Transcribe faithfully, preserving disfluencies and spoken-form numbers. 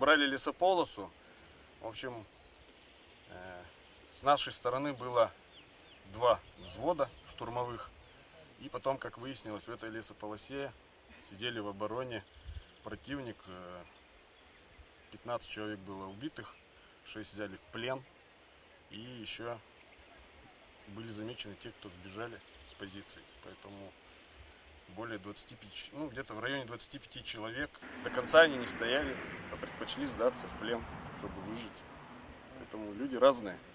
брали лесополосу. В общем, э, с нашей стороны было два взвода штурмовых. И потом, как выяснилось, в этой лесополосе сидели в обороне противник. Э, пятнадцать человек было убитых, шесть взяли в плен. И еще были замечены те, кто сбежали с позиций. Поэтому более двадцати пяти, ну где-то в районе двадцати пяти человек. До конца они не стояли, а предпочли сдаться в плен, чтобы выжить. Поэтому люди разные.